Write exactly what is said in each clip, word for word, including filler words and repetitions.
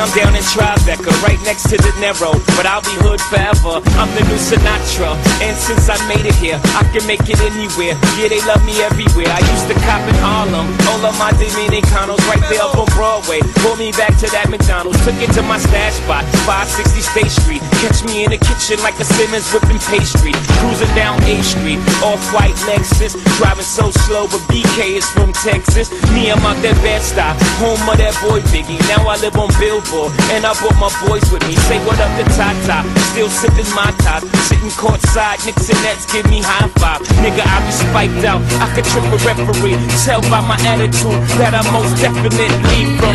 I'm down in Tribeca, right next to the Narrow, but I'll be hood forever. I'm the new Sinatra, and since I made it here, I can make it anywhere. Yeah, they love me everywhere. I used to cop in Harlem, all of my Dominicanos right there up on Broadway. Pulled me back to that McDonald's, took it to my stash spot, five sixty State Street. Catch me in the kitchen like a Simmons whipping pastry. Cruising down A Street, off-white Lexus, driving so slow, but B K is from Texas. Me, I'm out that Bed-Stuy, home of that boy Biggie. Now I live on Billboard, and I brought my boys with me. Say what up to Tata, still sipping my top, sitting courtside, Knicks and Nets give me high five. Nigga, I be spiked out, I could trip a referee. Tell by my attitude that I most definitely from.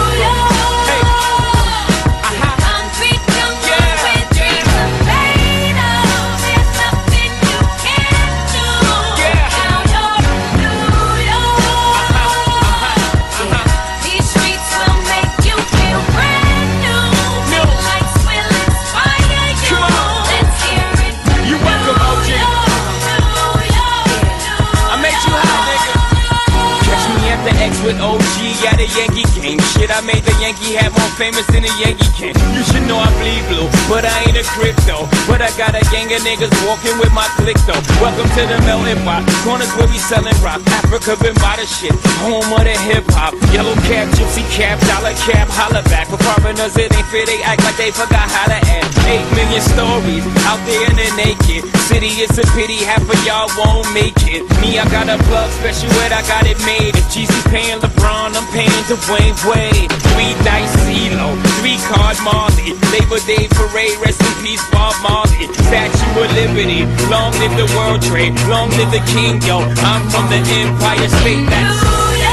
With O G at a Yankee game. Shit, I made the Yankee hat more famous than a Yankee can. You should know I bleed blue, but I ain't a crypto. But I got a gang of niggas walking with my click though. Welcome to the melting pot, corners where we selling rock. Africa been by the shit, home of the hip hop. Yellow cap, gypsy cap, dollar cap, holla back. For foreigners it ain't fair, they act like they forgot how to act. Eight million stories out there in the naked city. It's a pity half of y'all won't make it. Me, I got a plug special where I got it made. If Jeezy's paying LeBron, I'm paying Dwayne Wade. Three dice CeeLo, three card Marley. Labor Day parade, rest in peace Bob Marley. Statue of Liberty, long live the World Trade, long live the King, yo. I'm from the Empire State. That's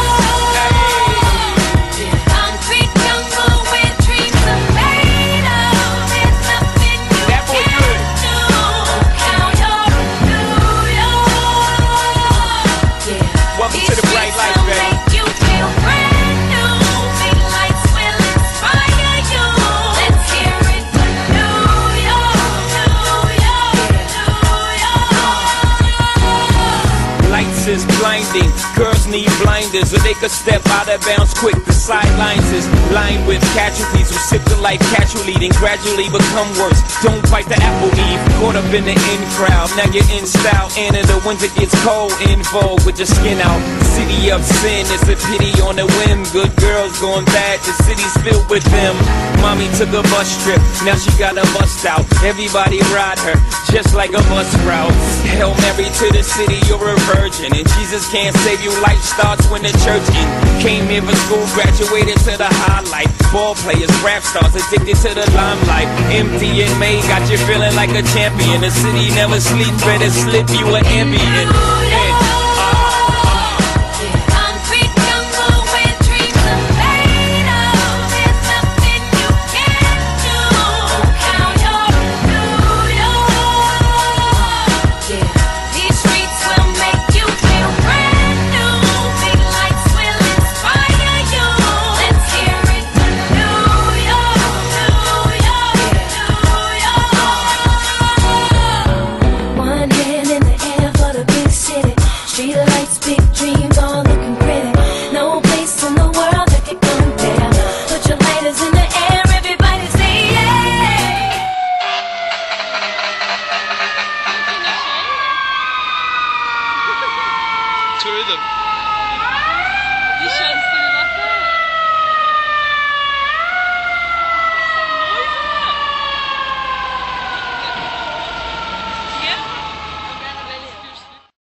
is blinding. Girls need blinders, or they could step out of bounds quick. The sidelines is lined with casualties who sip the life casually, then gradually become worse. Don't bite the apple eve, caught up in the in crowd. Now you're in style, and in the winter gets cold. In vogue with your skin out. City of sin, it's a pity on the whim. Good girls going bad, the city's filled with them. Mommy took a bus trip, now she got a bust out. Everybody ride her, just like a bus route. Hail Mary to the city, you're a virgin. And Jesus can't save you, life starts when the church in. Came here for school, graduated to the highlight. Ball players, rap stars, addicted to the limelight. Empty in May, got you feeling like a champion. The city never sleeps, better slip you an ambient. Yeah. Two of them.